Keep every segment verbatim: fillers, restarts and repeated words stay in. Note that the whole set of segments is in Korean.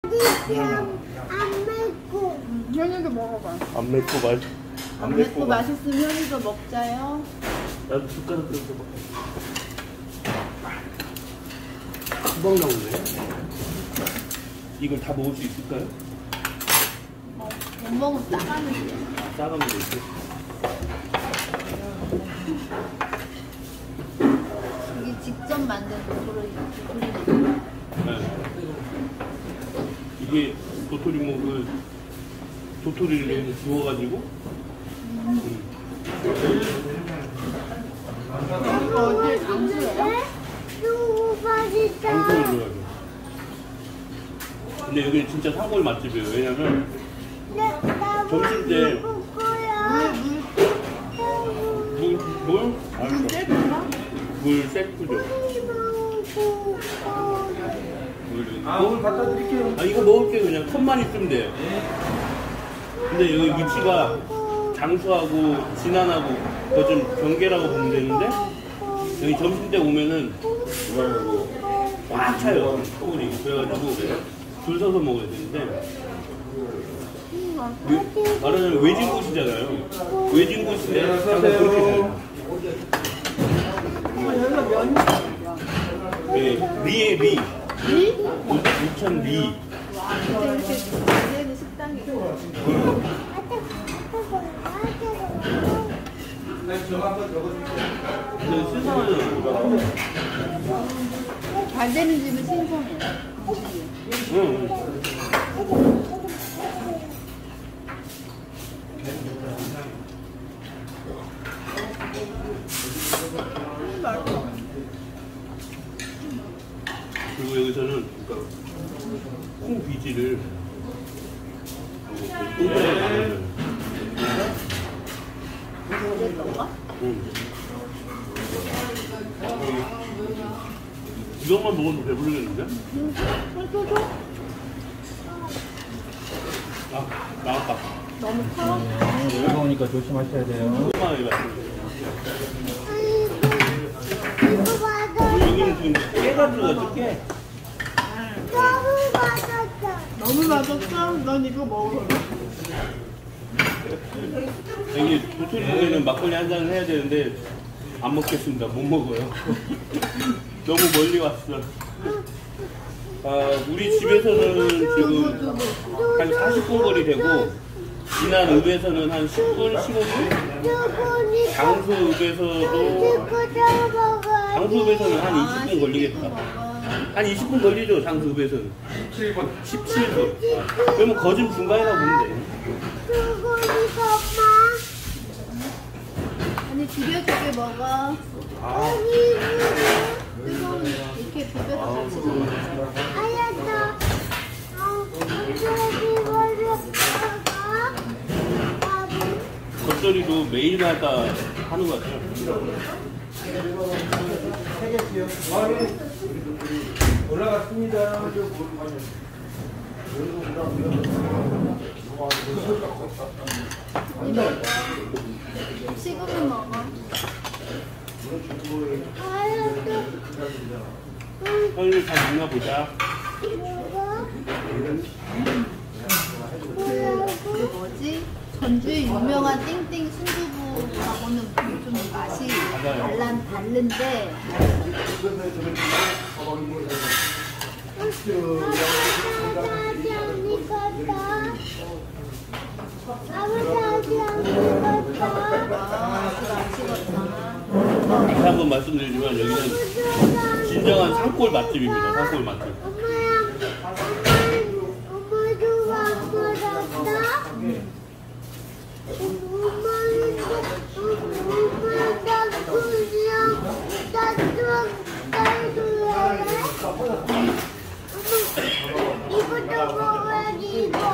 안 맵고. 음, 현이도 먹어봐. 안 맵고 맛. 안, 안 맵고 맛있으면 현이도 먹자요. 나도 숟가락 들어서 먹. 금방 나오네. 이걸 다 먹을 수 있을까요? 어, 못 먹으면 싸가는 게. 싸가면 되지. 이게 직접 만든 도토리 도토리. 네. 이게 도토리묵을 도토리를 구워가지고. 음. 어디 장수예요? 너무 맛있다. 상골 좋아해요. 근데 여기 진짜 상골 맛집이에요. 왜냐면 점심 때 물, 물? 물 떼구나? 물 셀프죠. 아, 오늘 갖다 드릴게요. 아, 이거 먹을게요. 그냥 컵만 있으면 돼요. 근데 여기 위치가 장수하고 진안하고 그거 좀 경계라고 보면 되는데 여기 점심 때 오면은 꽉 차요. 서울이. 그래가지고 줄 서서 먹어야 되는데 왜, 말하자면 외진 곳이잖아요. 외진 곳인데 항상 그렇게 돼요. 여기가 면이 네, 미에 미. 미? 부천 미. 와, 근데 이렇게 잘 되는 식당이 있고. 저거 한번 적어주세요. 근데 신선하잖아요. 잘 되는 집은 신선해. 응. 그리고 여기서는 그러니까 콩 비지를 콩을 담아줘요. 그랬던가? 응. 이것만 먹어도 배부르겠는데? 아, 나왔다. 너무 커? 뜨거우니까 조심하셔야 돼요. 얼마나 맛있는데? 이거 맞아. 여기는 지금 깨가 들어가죠, 깨. 너무 맛있다. 너무 맛없어? 넌 이거 먹어. 여기 도토리묵에는 막걸리 한 잔을 해야 되는데 안 먹겠습니다. 못 먹어요. 너무 멀리 왔어. 아, 우리 집에서는 지금 한 사십 분 거리 되고 진안읍에서는 한 십 분, 십오 분? 장수읍에서도 장수읍에서는 한 이십 분 걸리겠다. 한 이십 분 걸리죠, 장수읍에서는. 십칠 분. 십칠 분. 그러면 거진 중간이라고 보면 돼. 아니, 비벼주게 먹어. 아, 뜨거운 이렇게 비벼서 같이 먹어. 알았어. 겉절이도 매일마다 하는 것 같아요. 올라갔습니다. 식으면 먹어. 형님 잘 먹나 보자. 그 뭐지? 전주의 유명한 띵띵 순두부하고는 좀 맛이 달라, 다른데 다시 한번 말씀드리지만 여기는 진정한 산골 맛집입니다. 산골 맛집. 엄마도 와보았다. 이것도 먹어야지 이거.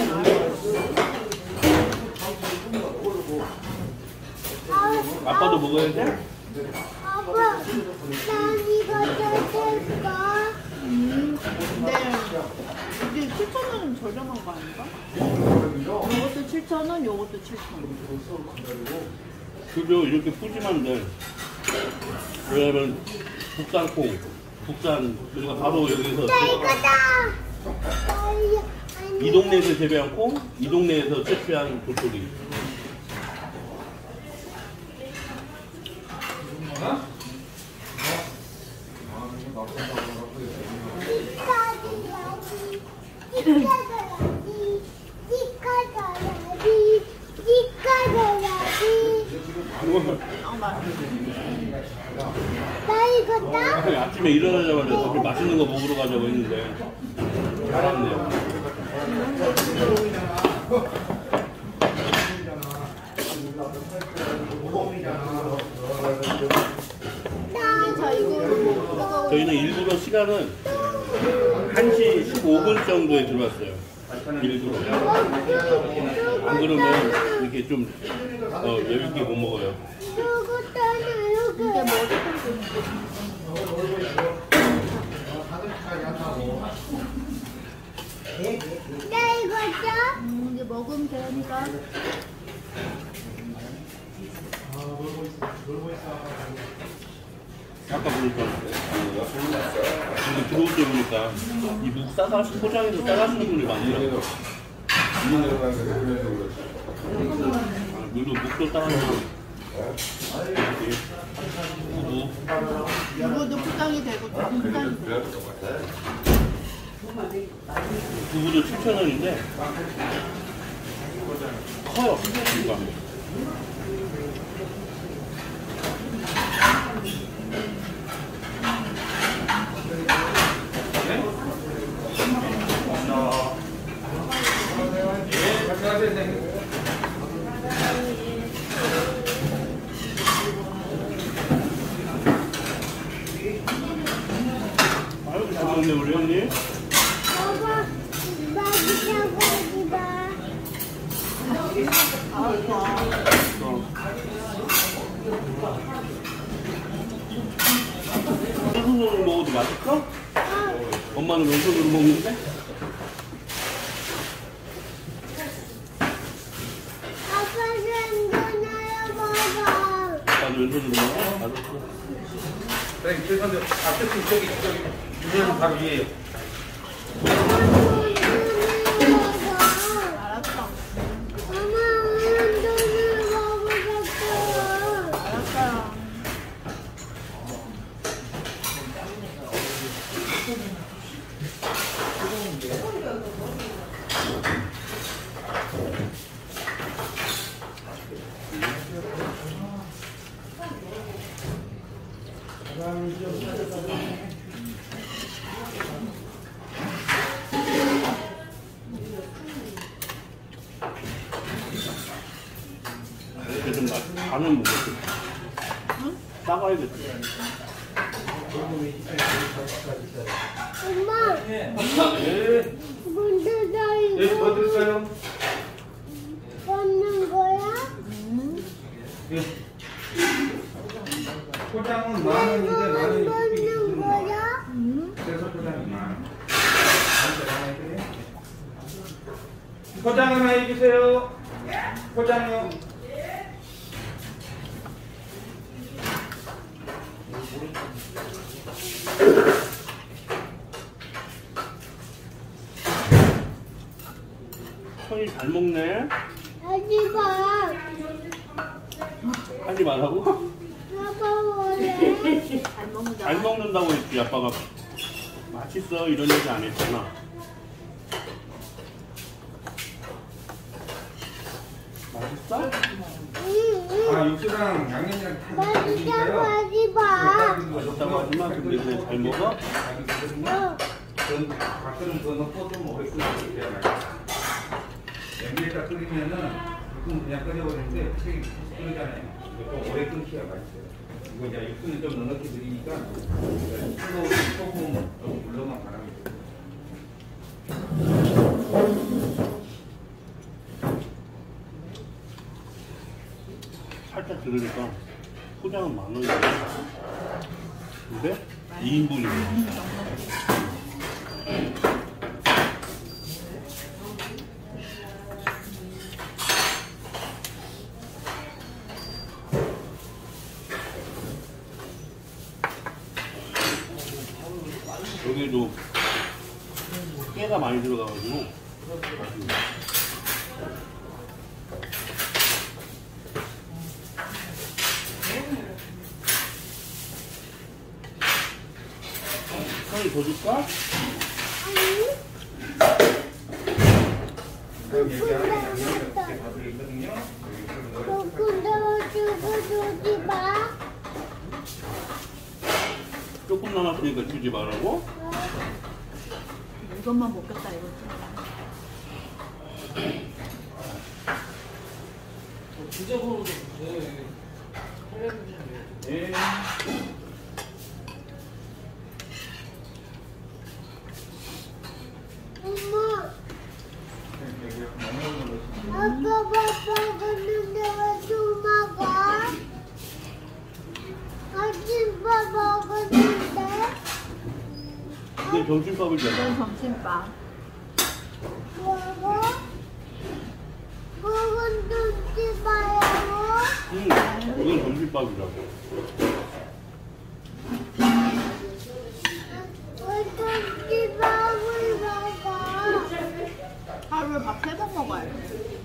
아빠도 먹어야 돼? 아빠, 난 이거 뜯을까? 음, 근데 이게 칠천 원은 저렴한 거 아닌가? 요것도 칠천 원, 요것도 칠천 원. 그죠, 이렇게 푸짐한데. 왜냐면 국산콩, 국산, 우리가 바로 여기서 나 이거다. 이 동네에서 재배한 콩, 이 동네에서 채취한 도토리. 나 이거 다 아침에 일어나자마자 저렇게 맛있는 거 먹으러 가자고 했는데 잘 왔네요. 자, 이거 저희는 일부러 시간은 한 시 십오 분 정도에 들어왔어요. 일부러. 안 그러면 이렇게 좀 어, 여유있게 못 먹어요. 이거 이게 다 나 이거 다 음, 이제 먹으면 되니까. 아까 보니까 근데 들어올 때 보니까 이 묵 싸가 포장해서 싸가시는 분들이 많더라고요. 아, 물도 묵도 싸가지고 두부 이거도 포장이 되고 다 포장이 돼. 두부도 칠천 원인데 커요. 두부가. 아유, 잘 먹네 우리 형님. 봐봐 맛있다고 하지 마. 왼손으로 먹어도 맛있어? 어, 엄마는 왼손으로 먹는데? 아빠는 누나야 먹어. 나도 왼손으로 먹어? 알았어. 선생님, 죄송한데, 앞에 저기, 저기, 주변은 바로 위에요. 알았어. 엄마 오늘 돈을 먹으셨어요. 알았어요. 이렇게 좀 맛, 간은 먹었어. 응? 싸가야겠어. 엄마 네. 먼저 나 예, 뭐 이거 드릴까요? 먹는 거야? 음. 예. 포장은 만 원인데, 만 원이 먹는 거야? 음. 그래서 포장이 만 원. 포장 하나 해주세요. 포장요. 형이 잘 먹네. 하지 마. 하지 말라고? 아빠 뭐래? 잘 먹는다. 잘 먹는다고 했지. 아빠가 맛있어 이런 얘기 안 했잖아. 맛있어? 응, 응. 아, 육수랑 양념이랑 다 맛있다고 드릴게요. 하지 마. 맛있다고 하지만 근데 그냥 잘 먹어? 어. 전 가끔 더 넣고 좀 오래 끓여야 맛있어. 냄비에다 끓이면은 육수는 그냥 끓여버리는데 책이 끓이잖아요. 좀 오래 끓여야 맛있어요. 이거 이제 육수는 좀 넉넉히 드리니까 뜨거운 소금 좀 물러만 바라면 돼요. 살짝 들으니까 포장은 만 원이야. 근데 이 인분이야. 여기도 깨가 많이 들어가가지고 형이 더 줄까? 여기 얘기하는 게 밥이 있거든요. 조금 더 주고 주지 마. 조금 남았으니까 주지 말라고? 이것만 먹겠다 이거. 주제번호도 돼. 네. 엄마, 아빠 밥 먹었는데 왜 또 먹어? 아침밥 먹었는데 이게 점심밥이잖아. 이건 점심밥. 먹어? 먹은 눈치 봐요. 응, 이건 점심밥이라고. 왜 눈치밥을 먹어? 하루에 밥 세 번 먹어야 돼.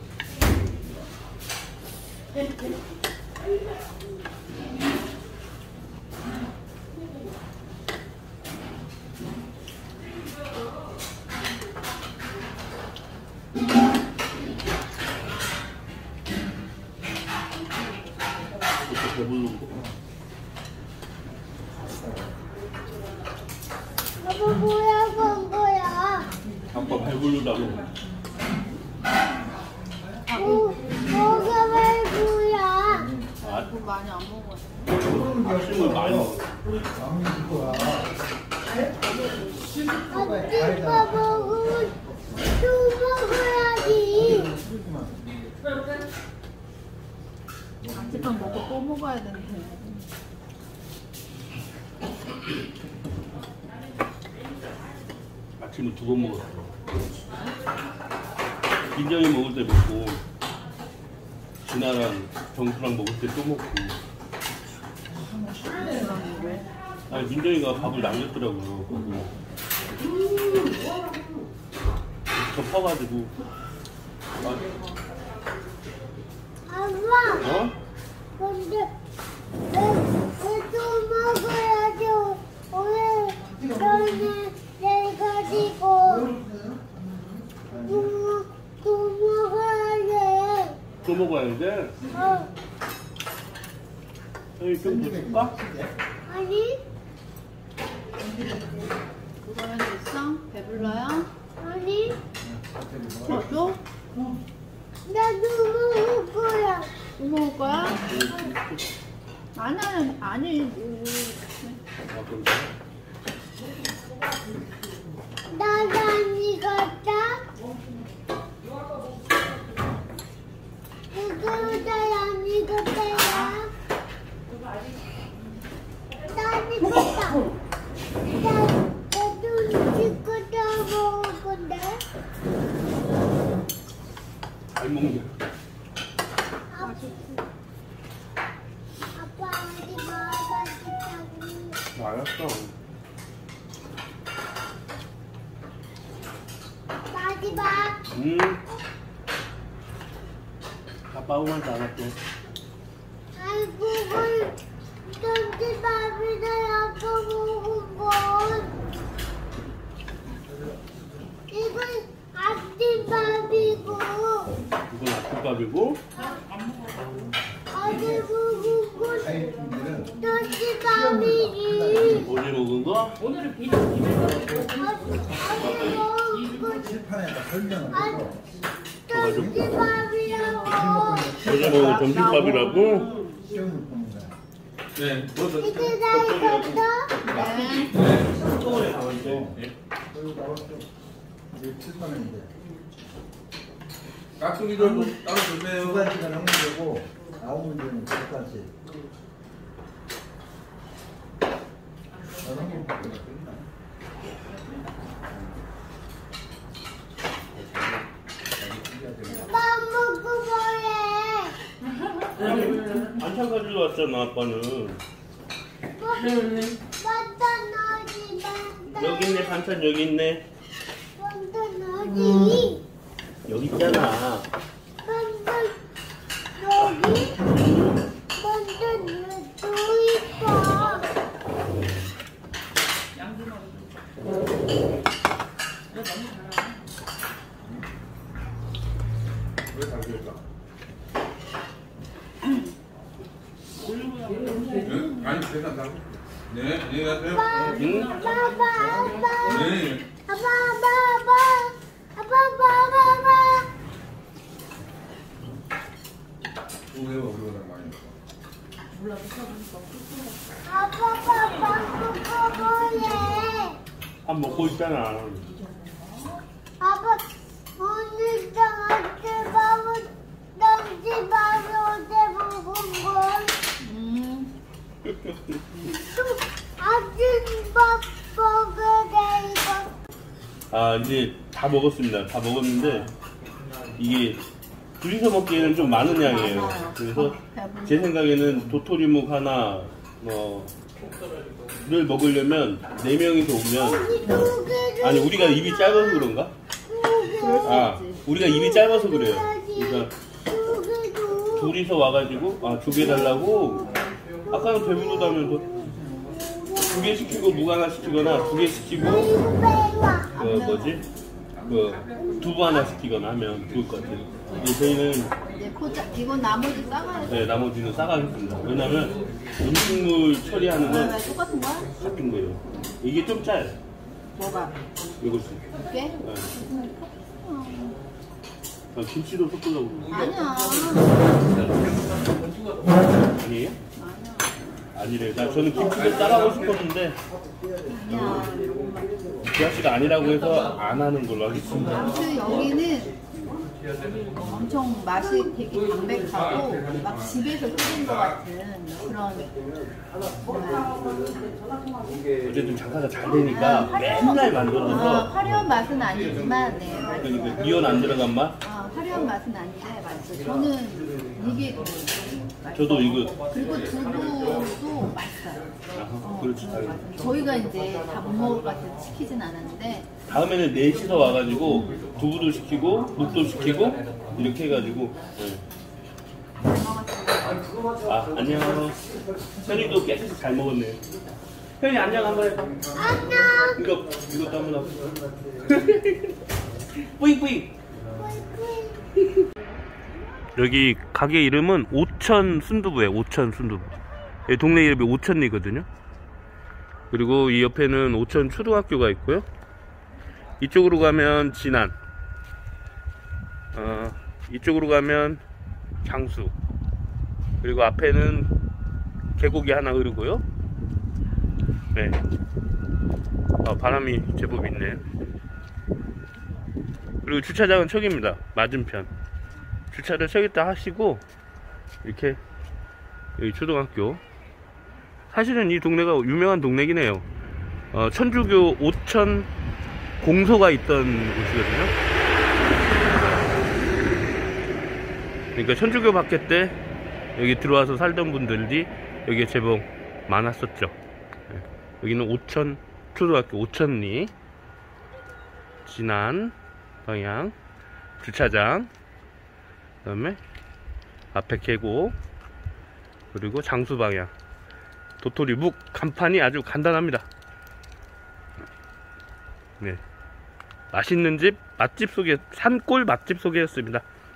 이렇게 배부르고. 아빠 뭐야 건 거야? 아빠 배부르다고. 뭐, 뭐가 왜 뭐야? 아, 뭐 많이 안 먹어. 아침을 많이 먹어. 아침밥 먹으면 또 먹어야지. 아침밥 먹고 또 먹어야 되는데. 아침을 두 번 먹었어. 민정이 먹을 때 먹고, 진아랑 정수랑 먹을 때 또 먹고. 그럼 왜? 아니, 민정이가 밥을 남겼더라고요. 그거. 덮어가지고. 아빠, 어? 근데 왜또 먹어야지? 오늘 전에 내가 지고 또, 또 먹어야 돼. 또 먹어야 돼? 어, 형이 좀 더 줄까? 아니, 그거 하나 있어? 배불러요? 아니, 더 줘? 나도 먹을 거야. 또 먹을 거야? 아니, 아니, 아니. 아, 그럼 나도 안 익었다. 이거보다 안 익었다야. 난 익었다. 나, 나도 찍고 다 먹을 건데. 잘 먹네. 아빠, 아빠 어디 먹었다고. 알았어. 마지막. 음. 아빠 아무 말도 안 할게. 아이고, 그 점심밥이나 아빠 먹은 건. 이건 아침밥이고, 이건 아침밥이고, 어제 먹은 건 점심밥이지. 어제 먹은 거? 오늘은 비빔 비빔 어제 먹은 건 칠판에다 설명을 점심밥이라고. 어제 먹은 점심밥이라고? 시험을 보는 거야. 네. 이제 다 익었어? 네. 한꺼번에 다 왔네. 여기 나왔어. 이게 칠판인데. 깍두기도 따로 두 주세요. 가지가 하면 되고 아홉 문제는 두 가지. 저런 거 보고 끝나. 밥 먹고 뭐해? 반찬 가지러 왔잖아, 아빠는. 맞다, 너지, 맞다. 여기 있네, 반찬 여기 있네. 맞다, 너지. 있잖아. 먼저 여기 먼저 또 있어. 왜 당길까? 아니 괜찮다. 네, 안녕히 가세요. 응? 아빠 아빠 네. 아빠 아빠 아빠 아빠 아빠 왜 우리보다 많이 먹어? 아빠 아빠 먹어볼래. 밥 먹고 있잖아. 아빠 오늘 장한테 밥을 남지 밥을 어제 먹은 걸. 음. 또 아침밥 먹어야 돼 이거. 아, 이제 다 먹었습니다. 다 먹었는데, 이게 둘이서 먹기에는 좀 많은 양이에요. 그래서 제 생각에는 도토리묵 하나, 뭐, 를 먹으려면 네 명이서 오면, 아니, 우리가 입이 짧아서 그런가? 아, 우리가 입이 짧아서 그래요. 그러니까 둘이서 와가지고, 아, 두 개 달라고? 아까는 배부르다면서 두 개 시키고 묵 하나 시키거나 두 개 시키고 그 뭐지? 그 두부 하나 시키거나 하면 좋을 것 같아요. 이제 저희는 이제 포자 이건 나머지 싸가야 돼. 네, 나머지는 싸가겠습니다. 왜냐면 음식물 처리하는 아, 건 나 똑같은 거야? 같은 거예요. 이게 좀 짜요. 뭐가? 이것이. 이게? 네. 아, 김치도 섞으려고. 아니야. 아니에요? 아니야. 아니래요. 나 저는 김치도 싸가고 싶었는데 아니야. 지아 씨가 아니라고 해서 안 하는 걸로 하겠습니다. 아무튼 여기는 엄청 맛이 되게 담백하고 막 집에서 끓인 것 같은 그런 어쨌든 장사가 잘 되니까 맨날 아, 만들어서 화려한 맛은 아니지만 네 맛있어. 그러니까 미연 안 들어간 맛? 아, 화려한 맛은 아닌데 맛있어. 저는 이게 더 맛있어요. 저도 이거 그리고 두부도 맛있어요. 아, 그렇지. 맞아요. 저희가 이제 다 못 먹을 것 같아서 시키진 않았는데 다음에는 넷이서 와가지고 두부도 시키고 묵도 시키고 이렇게 해가지고 네. 아 안녕. 현이도 깨끗이 잘 먹었네요. 현이 안녕 한번 해봐. 안녕. 이거 이것도 한번 하고. 뿌잉뿌잉. 여기 가게 이름은 오천 순두부예요. 오천 순두부. 동네 이름이 오천리거든요. 그리고 이 옆에는 오천 초등학교가 있고요. 이쪽으로 가면 진안, 어, 이쪽으로 가면 장수, 그리고 앞에는 계곡이 하나 흐르고요. 네, 어, 바람이 제법 있네요. 그리고 주차장은 저기입니다. 맞은편. 주차를 저기다 하시고 이렇게 여기 초등학교. 사실은 이 동네가 유명한 동네긴 해요. 어, 천주교 오천 공소가 있던 곳이거든요. 그러니까 천주교 박해 때 여기 들어와서 살던 분들이 여기에 제법 많았었죠. 네. 여기는 오천 초등학교 오천리 진안 방향 주차장, 그 다음에 앞에 계곡, 그리고 장수 방향 도토리 묵 간판이 아주 간단합니다. 네, 맛있는 집 맛집 소개, 산골 맛집 소개였습니다.